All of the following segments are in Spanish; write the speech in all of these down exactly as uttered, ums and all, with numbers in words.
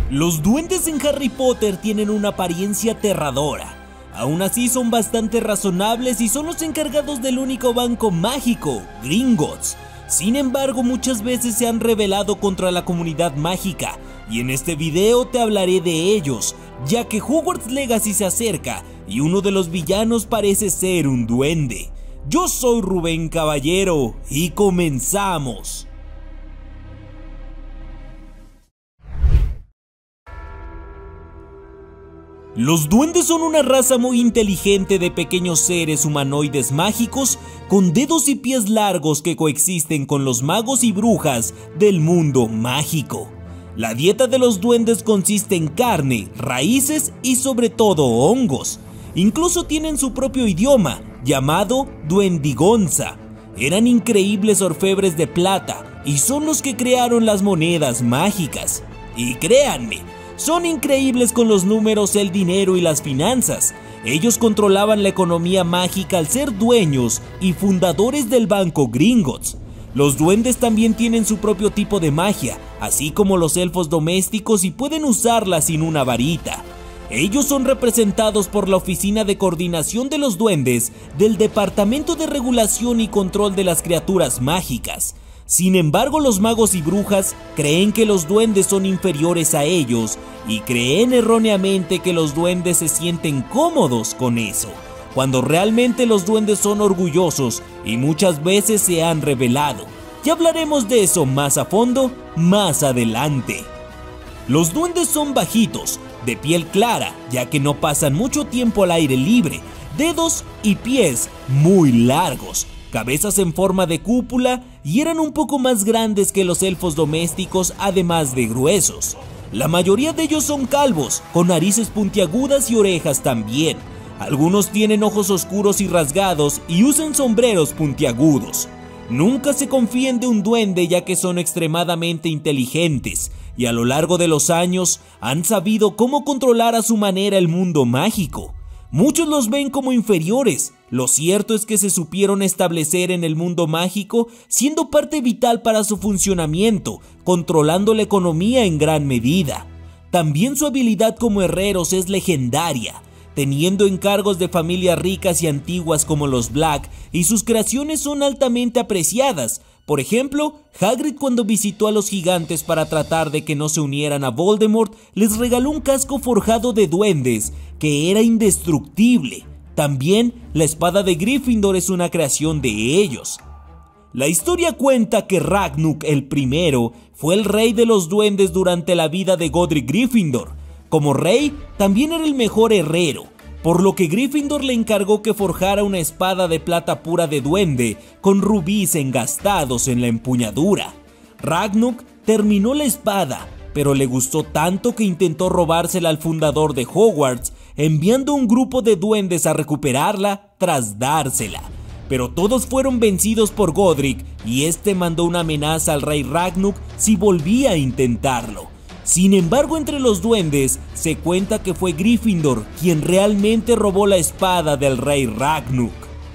Los duendes en Harry Potter tienen una apariencia aterradora. Aún así son bastante razonables y son los encargados del único banco mágico, Gringotts. Sin embargo, muchas veces se han rebelado contra la comunidad mágica, y en este video te hablaré de ellos, ya que Hogwarts Legacy se acerca y uno de los villanos parece ser un duende. Yo soy Rubén Caballero y comenzamos. Los duendes son una raza muy inteligente de pequeños seres humanoides mágicos con dedos y pies largos que coexisten con los magos y brujas del mundo mágico. La dieta de los duendes consiste en carne, raíces y sobre todo hongos. Incluso tienen su propio idioma, llamado duendigonza. Eran increíbles orfebres de plata y son los que crearon las monedas mágicas. Y créanme, son increíbles con los números, el dinero y las finanzas. Ellos controlaban la economía mágica al ser dueños y fundadores del banco Gringotts. Los duendes también tienen su propio tipo de magia, así como los elfos domésticos, y pueden usarla sin una varita. Ellos son representados por la Oficina de Coordinación de los Duendes del Departamento de Regulación y Control de las Criaturas Mágicas. Sin embargo, los magos y brujas creen que los duendes son inferiores a ellos y creen erróneamente que los duendes se sienten cómodos con eso, cuando realmente los duendes son orgullosos y muchas veces se han rebelado. Ya hablaremos de eso más a fondo más adelante. Los duendes son bajitos, de piel clara, ya que no pasan mucho tiempo al aire libre, dedos y pies muy largos, cabezas en forma de cúpula, y eran un poco más grandes que los elfos domésticos, además de gruesos. La mayoría de ellos son calvos, con narices puntiagudas y orejas también. Algunos tienen ojos oscuros y rasgados y usan sombreros puntiagudos. Nunca se confíen de un duende, ya que son extremadamente inteligentes y a lo largo de los años han sabido cómo controlar a su manera el mundo mágico. Muchos los ven como inferiores. Lo cierto es que se supieron establecer en el mundo mágico, siendo parte vital para su funcionamiento, controlando la economía en gran medida. También su habilidad como herreros es legendaria, teniendo encargos de familias ricas y antiguas como los Black, y sus creaciones son altamente apreciadas. Por ejemplo, Hagrid, cuando visitó a los gigantes para tratar de que no se unieran a Voldemort, les regaló un casco forjado de duendes que era indestructible. También la espada de Gryffindor es una creación de ellos. La historia cuenta que Ragnuk el primero fue el rey de los duendes durante la vida de Godric Gryffindor. Como rey, también era el mejor herrero, por lo que Gryffindor le encargó que forjara una espada de plata pura de duende con rubíes engastados en la empuñadura. Ragnuk terminó la espada, pero le gustó tanto que intentó robársela al fundador de Hogwarts, enviando un grupo de duendes a recuperarla tras dársela. Pero todos fueron vencidos por Godric y este mandó una amenaza al rey Ragnuk si volvía a intentarlo. Sin embargo, entre los duendes se cuenta que fue Gryffindor quien realmente robó la espada del rey Ragnuk.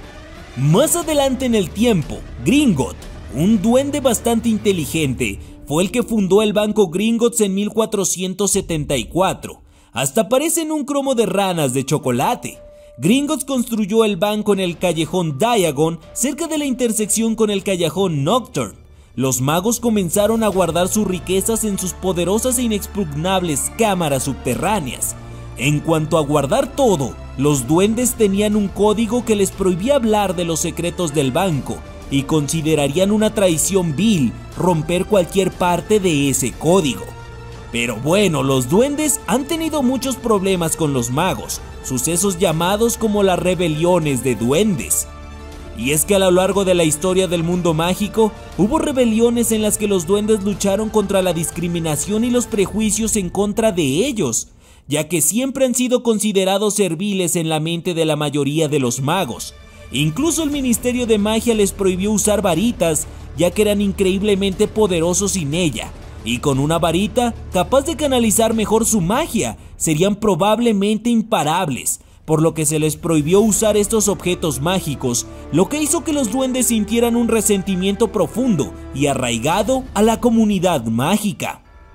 Más adelante en el tiempo, Gringotts, un duende bastante inteligente, fue el que fundó el banco Gringotts en mil cuatrocientos setenta y cuatro. Hasta aparece en un cromo de ranas de chocolate. Gringotts construyó el banco en el callejón Diagon, cerca de la intersección con el callejón Nocturne. Los magos comenzaron a guardar sus riquezas en sus poderosas e inexpugnables cámaras subterráneas. En cuanto a guardar todo, los duendes tenían un código que les prohibía hablar de los secretos del banco, y considerarían una traición vil romper cualquier parte de ese código. Pero bueno, los duendes han tenido muchos problemas con los magos, sucesos llamados como las rebeliones de duendes. Y es que a lo largo de la historia del mundo mágico, hubo rebeliones en las que los duendes lucharon contra la discriminación y los prejuicios en contra de ellos, ya que siempre han sido considerados serviles en la mente de la mayoría de los magos. Incluso el Ministerio de Magia les prohibió usar varitas, ya que eran increíblemente poderosos sin ella, y con una varita capaz de canalizar mejor su magia, serían probablemente imparables, por lo que se les prohibió usar estos objetos mágicos, lo que hizo que los duendes sintieran un resentimiento profundo y arraigado a la comunidad mágica.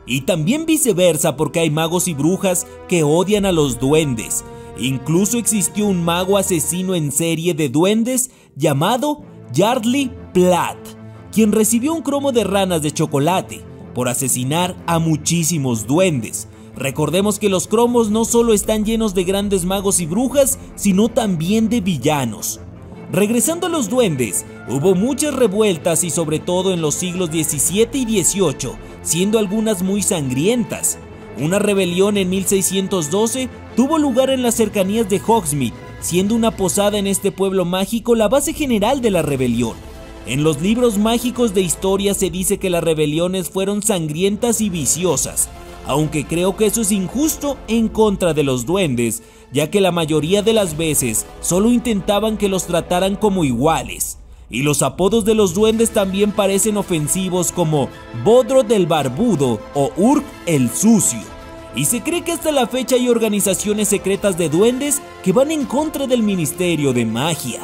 Y también viceversa, porque hay magos y brujas que odian a los duendes. Incluso existió un mago asesino en serie de duendes llamado Yardley Platt, quien recibió un cromo de ranas de chocolate por asesinar a muchísimos duendes. Recordemos que los cromos no solo están llenos de grandes magos y brujas, sino también de villanos. Regresando a los duendes, hubo muchas revueltas y sobre todo en los siglos diecisiete y dieciocho, siendo algunas muy sangrientas. Una rebelión en mil seiscientos doce tuvo lugar en las cercanías de Hogsmeade, siendo una posada en este pueblo mágico la base general de la rebelión. En los libros mágicos de historia se dice que las rebeliones fueron sangrientas y viciosas, aunque creo que eso es injusto en contra de los duendes, ya que la mayoría de las veces solo intentaban que los trataran como iguales. Y los apodos de los duendes también parecen ofensivos, como Bodro el Barbudo o Urk el Sucio. Y se cree que hasta la fecha hay organizaciones secretas de duendes que van en contra del Ministerio de Magia.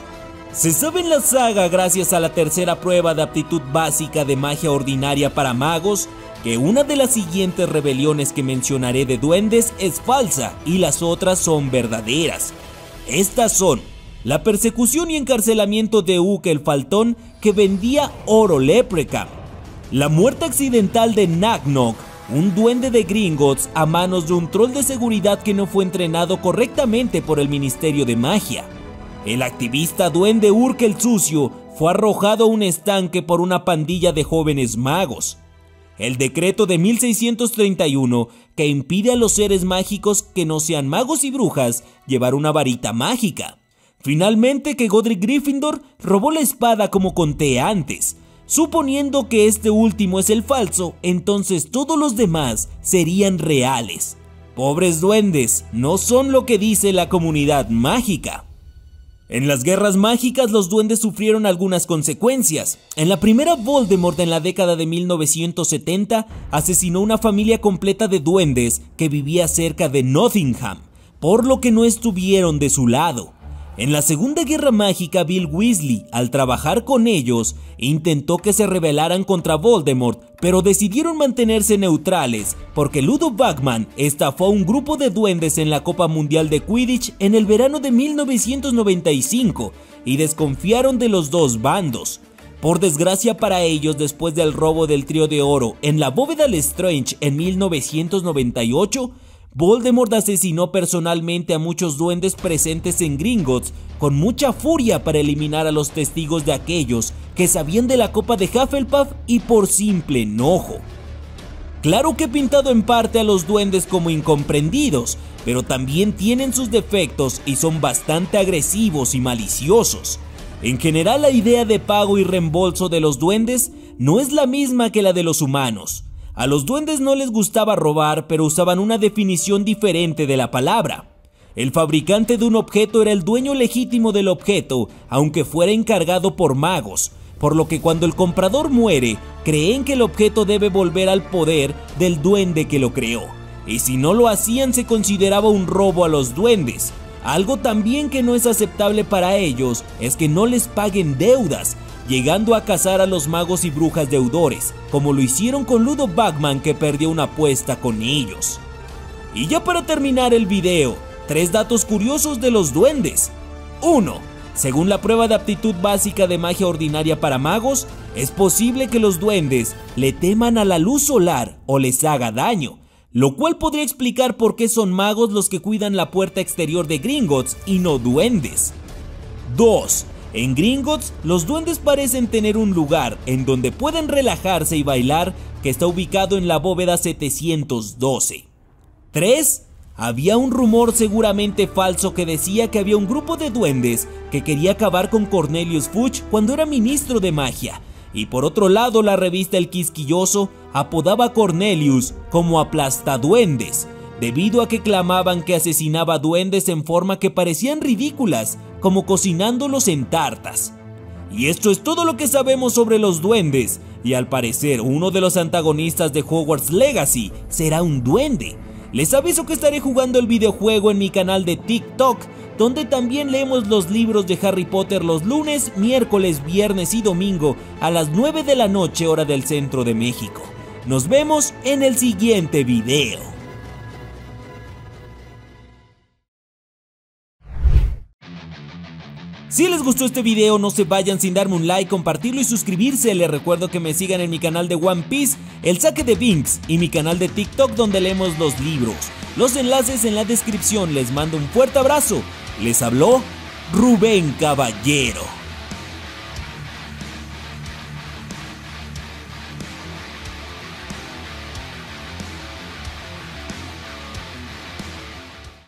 Se sabe en la saga, gracias a la tercera prueba de aptitud básica de magia ordinaria para magos, que una de las siguientes rebeliones que mencionaré de duendes es falsa y las otras son verdaderas. Estas son la persecución y encarcelamiento de Uke el Faltón, que vendía oro leprechaun, la muerte accidental de Nagnok, un duende de Gringotts, a manos de un troll de seguridad que no fue entrenado correctamente por el Ministerio de Magia. El activista duende Urk el Sucio fue arrojado a un estanque por una pandilla de jóvenes magos. El decreto de mil seiscientos treinta y uno, que impide a los seres mágicos que no sean magos y brujas llevar una varita mágica. Finalmente, que Godric Gryffindor robó la espada, como conté antes. Suponiendo que este último es el falso, entonces todos los demás serían reales. Pobres duendes, no son lo que dice la comunidad mágica. En las guerras mágicas los duendes sufrieron algunas consecuencias. En la primera, Voldemort en la década de mil novecientos setenta asesinó una familia completa de duendes que vivía cerca de Nottingham, por lo que no estuvieron de su lado. En la segunda guerra mágica, Bill Weasley, al trabajar con ellos, intentó que se rebelaran contra Voldemort, pero decidieron mantenerse neutrales porque Ludo Bagman estafó a un grupo de duendes en la Copa Mundial de Quidditch en el verano de mil novecientos noventa y cinco y desconfiaron de los dos bandos. Por desgracia para ellos, después del robo del Trío de Oro en la bóveda Lestrange en mil novecientos noventa y ocho, Voldemort asesinó personalmente a muchos duendes presentes en Gringotts con mucha furia para eliminar a los testigos de aquellos que sabían de la copa de Hufflepuff y por simple enojo. Claro que he pintado en parte a los duendes como incomprendidos, pero también tienen sus defectos y son bastante agresivos y maliciosos. En general, la idea de pago y reembolso de los duendes no es la misma que la de los humanos. A los duendes no les gustaba robar, pero usaban una definición diferente de la palabra. El fabricante de un objeto era el dueño legítimo del objeto, aunque fuera encargado por magos, por lo que cuando el comprador muere, creen que el objeto debe volver al poder del duende que lo creó, y si no lo hacían se consideraba un robo a los duendes. Algo también que no es aceptable para ellos es que no les paguen deudas, llegando a cazar a los magos y brujas deudores, como lo hicieron con Ludo Bagman, que perdió una apuesta con ellos. Y ya para terminar el video, tres datos curiosos de los duendes. uno. Según la prueba de aptitud básica de magia ordinaria para magos, es posible que los duendes le teman a la luz solar o les haga daño, lo cual podría explicar por qué son magos los que cuidan la puerta exterior de Gringotts y no duendes. dos. En Gringotts, los duendes parecen tener un lugar en donde pueden relajarse y bailar, que está ubicado en la bóveda setecientos doce. tres. Había un rumor seguramente falso que decía que había un grupo de duendes que quería acabar con Cornelius Fudge cuando era ministro de magia. Y por otro lado, la revista El Quisquilloso apodaba a Cornelius como Aplastaduendes, debido a que clamaban que asesinaba duendes en forma que parecían ridículas, como cocinándolos en tartas. Y esto es todo lo que sabemos sobre los duendes, y al parecer uno de los antagonistas de Hogwarts Legacy será un duende. Les aviso que estaré jugando el videojuego en mi canal de TikTok, donde también leemos los libros de Harry Potter los lunes, miércoles, viernes y domingo a las nueve de la noche, hora del centro de México. Nos vemos en el siguiente video. Si les gustó este video, no se vayan sin darme un like, compartirlo y suscribirse. Les recuerdo que me sigan en mi canal de One Piece, El Saque de Vinx, y mi canal de TikTok donde leemos los libros. Los enlaces en la descripción. Les mando un fuerte abrazo. Les habló Rubén Caballero.